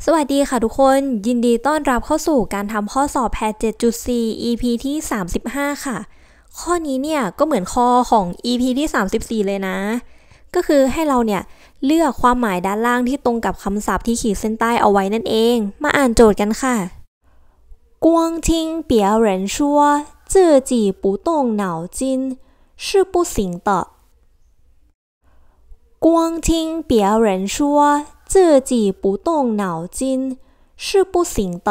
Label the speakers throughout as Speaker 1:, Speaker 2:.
Speaker 1: สวัสดีค่ะทุกคนยินดีต้อนรับเข้าสู่การทำข้อสอบแพท 7.4 EP ที่35ค่ะข้อนี้เนี่ยก็เหมือนข้อของ EP ที่34เลยนะก็คือให้เราเนี่ยเลือกความหมายด้านล่างที่ตรงกับคำศัพท์ที่ขีดเส้นใต้เอาไว้นั่นเองมาอ่านโจทย์กันค่ะ光听别人说自己不动脑筋是不行的光听别人说自己不动脑筋是不行的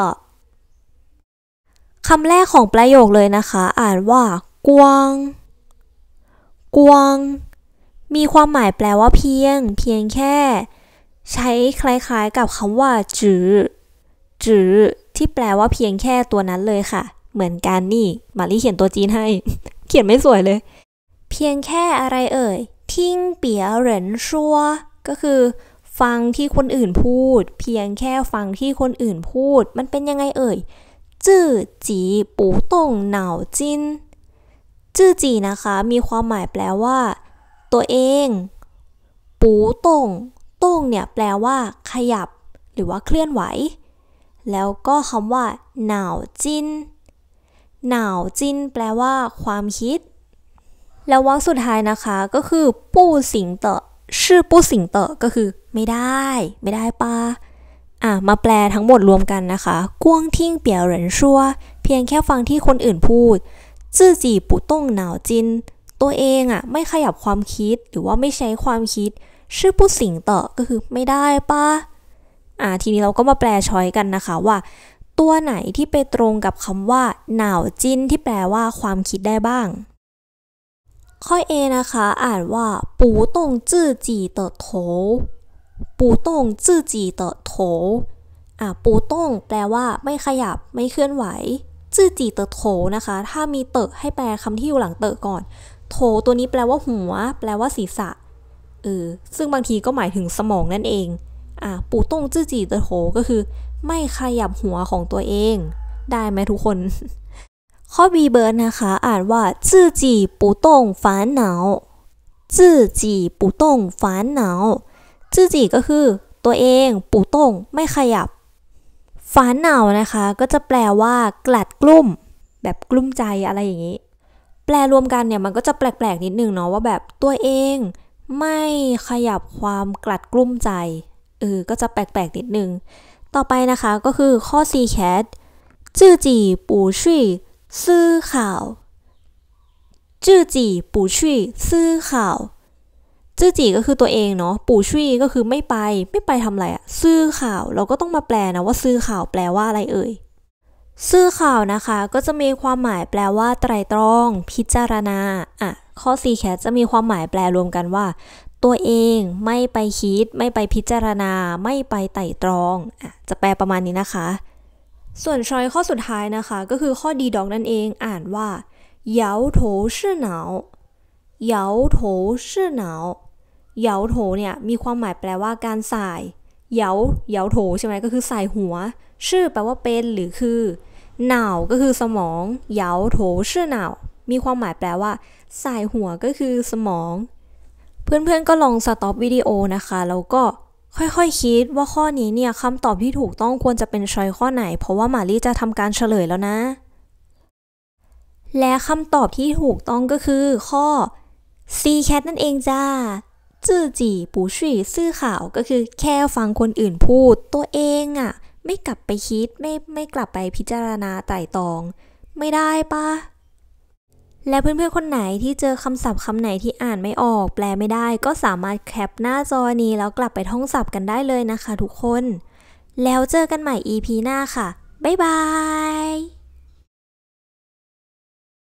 Speaker 1: คำแรกของประโยคเลยนะคะอ่านว่ากวางกวางมีความหมายแปลว่าเพียงแค่ใช้คล้ายๆกับคำว่าจือที่แปลว่าเพียงแค่ตัวนั้นเลยค่ะเหมือนกันนี่มาลี่เขียนตัวจีนให้ เขียนไม่สวยเลยเพียงแค่อะไรเอ่ยทิ้งเปียเหรินชัวก็คือฟังที่คนอื่นพูดเพียงแค่ฟังที่คนอื่นพูดมันเป็นยังไงเอ่ยจื้อจีปูต้งเหนาจินจื้อจีนะคะมีความหมายแปลว่าตัวเองปูต้งเนี่ยแปลว่าขยับหรือว่าเคลื่อนไหวแล้วก็คำว่าเหนาจินแปลว่าความคิดแล้ววรรคสุดท้ายนะคะก็คือปู้สิงเต๋อชื่อปู้สิงเต๋อก็คือไม่ได้ป้ามาแปลทั้งหมดรวมกันนะคะกวางทิ้งเปี่ยวเหรินชัวเพียงแค่ฟังที่คนอื่นพูดจื้อจีปู่ต้งหนาวจินตัวเองไม่ขยับความคิดหรือว่าไม่ใช้ความคิดชื่อปู้สิงเต๋อก็คือไม่ได้ป้าทีนี้เราก็มาแปลช้อยกันนะคะว่าตัวไหนที่ไปตรงกับคำว่าหนาวจินที่แปลว่าความคิดได้บ้างข้อ A นะคะอ่านว่าปูต้งจื้อจีเต๋อโถปูต้งจื้อจีเต๋อโถปูต้งแปลว่าไม่ขยับไม่เคลื่อนไหวจื้อจีเต๋อโถนะคะถ้ามีเต๋อให้แปลคำที่อยู่หลังเต๋อก่อนโถตัวนี้แปลว่าหัวแปลว่าศีรษะซึ่งบางทีก็หมายถึงสมองนั่นเองปูต้งจื้อจีเต๋อโถก็คือไม่ขยับหัวของตัวเองได้ไหมทุกคนข้อ B เบิร์ดนะคะอ่านว่าจื้อจีปูต้งฝันหนาวจื้อจีปูต้งฝันหนาวจื้อจีก็คือตัวเองปูต้งไม่ขยับฝันหนาวนะคะก็จะแปลว่ากลัดกลุ้มแบบกลุ้มใจอะไรอย่างนี้แปลรวมกันเนี่ยมันก็จะแปลกๆนิดนึงเนาะว่าแบบตัวเองไม่ขยับความกลัดกลุ้มใจก็จะแปลกๆนิดนึงต่อไปนะคะก็คือข้อ C cat จื้อจีปูชี่ซื่อข่าวจื้อจีปู่ชี่ซื่อข่าวจื้อจีก็คือตัวเองเนาะปู่ชี่ก็คือไม่ไปทำอะไรซื่อข่าวเราก็ต้องมาแปลนะว่าซื่อข่าวแปลว่าอะไรเอ่ยซื่อข่าวนะคะก็จะมีความหมายแปลว่าไตร่ตรองพิจารณาข้อ C cat จะมีความหมายแปลรวมกันว่าตัวเองไม่ไปคิดไม่ไปพิจารณาไม่ไปไตร่ตรองจะแปลประมาณนี้นะคะส่วนชอยข้อสุดท้ายนะคะก็คือข้อดีดอกนั่นเองอ่านว่าเหยาโถชื่อหนาวเหยาโถชื่อหนาวเหยาโถเนี่ยมีความหมายแปลว่าการส่ายเหยาโถใช่ไหมก็คือส่ายหัวชื่อแปลว่าเป็นหรือคือหนาวก็คือสมองเหยาโถชื่อหนาวมีความหมายแปลว่าส่ายหัวก็คือสมองเพื่อนๆก็ลองสต็อปวิดีโอนะคะแล้วก็ค่อยๆคิดว่าข้อนี้เนี่ยคำตอบที่ถูกต้องควรจะเป็นช้อยข้อไหนเพราะว่ามาลี่จะทำการเฉลยแล้วนะและคำตอบที่ถูกต้องก็คือข้อ C cat นั่นเองจ้าจื้อจีปูชี่ซื่อข่าวก็คือแค่ฟังคนอื่นพูดตัวเองไม่กลับไปคิดไม่กลับไปพิจารณาไตร่ตรองไม่ได้ปะและเพื่อนๆคนไหนที่เจอคำศัพท์คำไหนที่อ่านไม่ออกแปลไม่ได้ก็สามารถแคปหน้าจอนี้แล้วกลับไปท่องศัพท์กันได้เลยนะคะทุกคนแล้วเจอกันใหม่ EP หน้าค่ะบ๊ายบาย